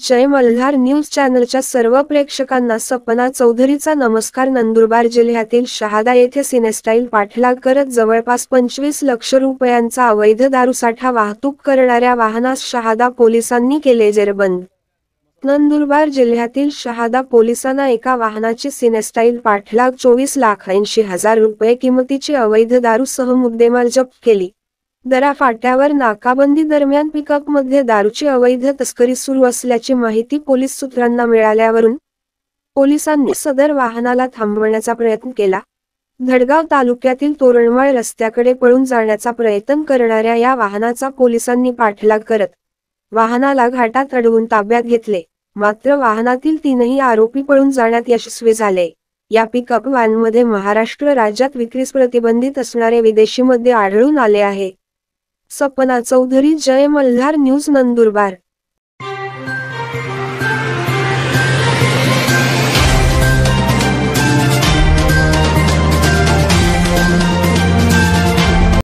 जय Malhar news चॅनलच्या सर्व प्रेक्षकांना सपना चौधरीचा नमस्कार। नंदुरबार जिल्ह्यातील शहादा येथे सिनेस्टाईल पाठलाग करत जवळपास 25 लाख रुपयांचा अवैध दारूसाठा वाहतूक करणाऱ्या वाहनास शहादा पोलिसांनी केले जेरबंद। नंदुरबार जिल्ह्यातील शहादा पोलिसांना एका वाहनाची सिनेस्टाईल पाठलाग 24,80,000 रुपये किमतीची अवैध दारूसह मुद्देमाल जप्त केली। दरा फाट्यावर नाकाबंदी दरम्यान पिकअपमध्ये दारूची अवैध तस्करी सुरू असल्याची माहिती पोलीस सूत्रांना मिळाल्यावरून पोलिसांनी सदर वाहनाला थांबवण्याचा प्रयत्न केला। धडगाव तालुक्यातील तोरणमाळ रस्त्याकडे पळून जाण्याचा प्रयत्न करणाऱ्या या वाहनाचा पोलिसांनी पाठलाग करत वाहनाला घाटात अडवून ताब्यात घेतले, मात्र वाहनातील तीनही आरोपी पळून जाण्यात यशस्वी झाले। या पिकअप व्हॅनमध्ये महाराष्ट्र राज्यात विक्रीस प्रतिबंधित असणारे विदेशी मद्य आढळून आले आहे। सपना चौधरी, जय मल्हार न्यूज, नंदुरबार।